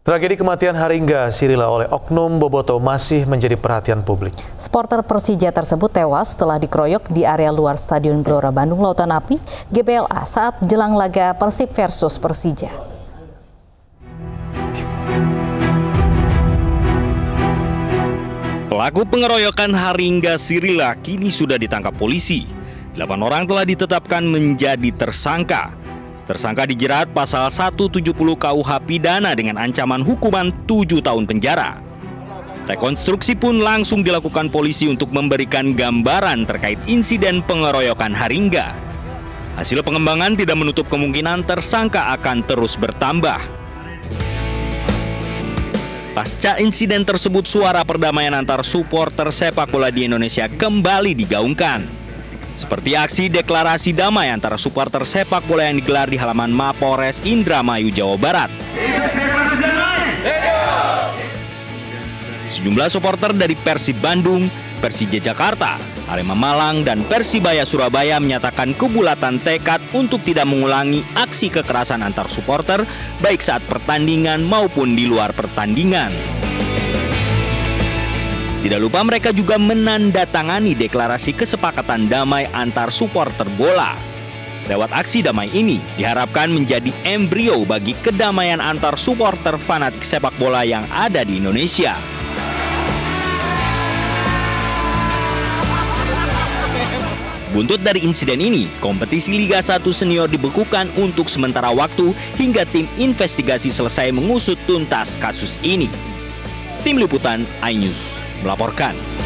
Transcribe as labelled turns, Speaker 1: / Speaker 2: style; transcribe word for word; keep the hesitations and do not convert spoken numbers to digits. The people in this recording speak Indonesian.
Speaker 1: Tragedi kematian Haringga Sirila oleh oknum Boboto masih menjadi perhatian publik.
Speaker 2: Supporter Persija tersebut tewas setelah dikeroyok di area luar Stadion Gelora Bandung Lautan Api G B L A saat jelang laga Persib versus Persija.
Speaker 3: Pelaku pengeroyokan Haringga Sirila kini sudah ditangkap polisi. Delapan orang telah ditetapkan menjadi tersangka. Tersangka dijerat pasal seratus tujuh puluh K U H pidana dengan ancaman hukuman tujuh tahun penjara. Rekonstruksi pun langsung dilakukan polisi untuk memberikan gambaran terkait insiden pengeroyokan Haringga. Hasil pengembangan tidak menutup kemungkinan tersangka akan terus bertambah. Pasca insiden tersebut, suara perdamaian antar supporter sepak bola di Indonesia kembali digaungkan. Seperti aksi deklarasi damai antara supporter sepak bola yang digelar di halaman Mapolres Indramayu, Jawa Barat. Sejumlah supporter dari Persib Bandung, Persija Jakarta, Arema Malang, dan Persibaya Surabaya menyatakan kebulatan tekad untuk tidak mengulangi aksi kekerasan antar supporter baik saat pertandingan maupun di luar pertandingan. Tidak lupa mereka juga menandatangani deklarasi kesepakatan damai antar supporter bola. Lewat aksi damai ini diharapkan menjadi embrio bagi kedamaian antar supporter fanatik sepak bola yang ada di Indonesia. Buntut dari insiden ini, kompetisi Liga satu Senior dibekukan untuk sementara waktu hingga tim investigasi selesai mengusut tuntas kasus ini. Tim Liputan iNews melaporkan.